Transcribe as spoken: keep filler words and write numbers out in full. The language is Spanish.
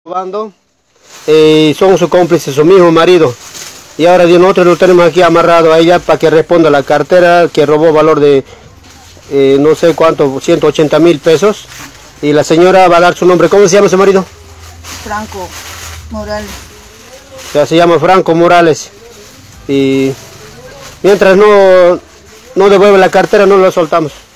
robando, eh, son sus cómplices, su mismo marido. Y ahora nosotros lo tenemos aquí amarrado a ella para que responda la cartera que robó valor de eh, no sé cuánto, ciento ochenta mil pesos. Y la señora va a dar su nombre. ¿Cómo se llama su marido? Franco Morales. Ya se llama Franco Morales. Y mientras no, no devuelve la cartera, no la soltamos.